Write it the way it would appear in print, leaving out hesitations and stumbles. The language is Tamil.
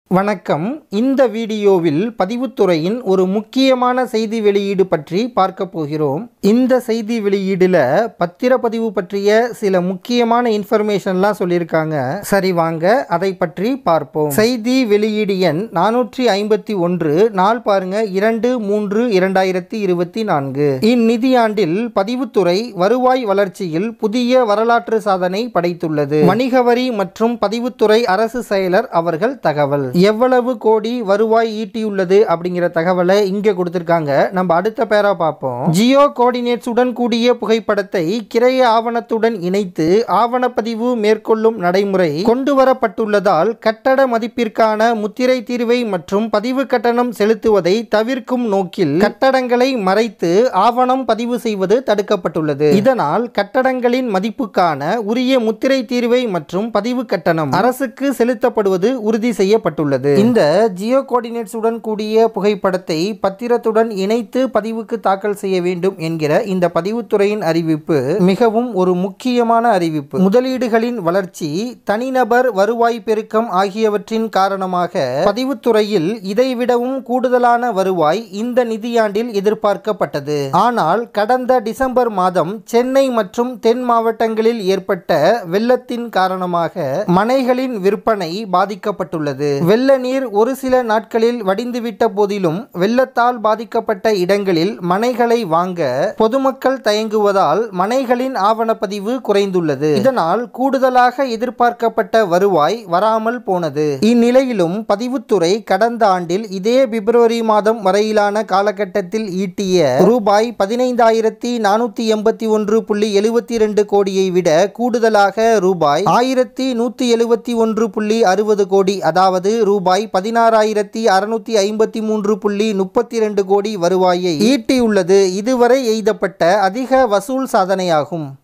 வணக்கம். இந்த வீடியோவில் பதிவுத்துறையின் ஒரு முக்கியமான செய்தி வெளியீடு பற்றி பார்க்க போகிறோம். இந்த செய்தி வெளியீடுல பத்திரப்பதிவு பற்றிய சில முக்கியமான இன்ஃபர்மேஷன்லாம் சொல்லியிருக்காங்க. சரி, வாங்க அதை பற்றி பார்ப்போம். செய்தி வெளியீடு எண் 451, நாள் பாருங்க 2/3/2024. இந்நிதியாண்டில் பதிவுத்துறை வருவாய் வளர்ச்சியில் புதிய வரலாற்று சாதனை படைத்துள்ளது. வணிக வரி மற்றும் பதிவுத்துறை அரசு செயலர் அவர்கள் தகவல். எவ்வளவு கோடி வருவாய் ஈட்டியுள்ளது அப்படிங்கிற தகவலை இங்க கொடுத்திருக்காங்க. நம்ம அடுத்த பேரா பார்ப்போம். ஜியோ கோஆர்டினேட்ஸ் உடன் கூடிய புகைப்படத்தை கிரைய ஆவணத்துடன் இணைத்து ஆவணப்பதிவு மேற்கொள்ளும் நடைமுறை கொண்டு வரப்பட்டுள்ளதால் கட்டட மதிப்பிற்கான முத்திரை தீர்வை மற்றும் பதிவு கட்டணம் செலுத்துவதை தவிர்க்கும் நோக்கில் கட்டடங்களை மறைத்து ஆவணம் பதிவு செய்வது தடுக்கப்பட்டுள்ளது. இதனால் கட்டடங்களின் மதிப்புக்கான உரிய முத்திரை தீர்வை மற்றும் பதிவு கட்டணம் அரசுக்கு செலுத்தப்படுவது உறுதி செய்யப்பட்டுள்ளது. இந்த ஜியோ கோஆர்டினேட்ஸ் உடன் கூடிய புகைப்படத்தை பத்திரத்துடன் இணைத்து பதிவுக்கு தாக்கல் செய்ய வேண்டும் என்கிற இந்த பதிவுத்துறையின் அறிவிப்பு மிகவும் ஒரு முக்கியமான அறிவிப்பு. முதலீடுகளின் வளர்ச்சி, தனிநபர் வருவாய் பெருக்கம் ஆகியவற்றின் காரணமாக பதிவுத்துறையில் இதைவிடவும் கூடுதலான வருவாய் இந்த நிதியாண்டில் எதிர்பார்க்கப்பட்டது. ஆனால் கடந்த டிசம்பர் மாதம் சென்னை மற்றும் தென் மாவட்டங்களில் ஏற்பட்ட வெள்ளத்தின் காரணமாக மனைகளின் விற்பனை பாதிக்கப்பட்டுள்ளது. வெள்ள நீர் ஒரு சில நாட்களில் வடிந்துவிட்ட போதிலும் வெள்ளத்தால் பாதிக்கப்பட்ட இடங்களில் மனைகளை வாங்க பொதுமக்கள் தயங்குவதால் மனைகளின் ஆவணப்பதிவு குறைந்துள்ளது. இதனால் கூடுதலாக எதிர்பார்க்கப்பட்ட வருவாய் வராமல் போனது. இந்நிலையிலும் பதிவுத்துறை கடந்த ஆண்டில் இதே பிப்ரவரி மாதம் வரையிலான காலகட்டத்தில் ஈட்டிய ரூபாய் 15,481.72 கோடியை விட கூடுதலாக ரூபாய் 1,171.60 கோடி, அதாவது ரூபாய் 16,653.32 கோடி வருவாயை ஈட்டியுள்ளது இதுவரை எய்தப்பட்ட அதிக வசூல் சாதனையாகும்.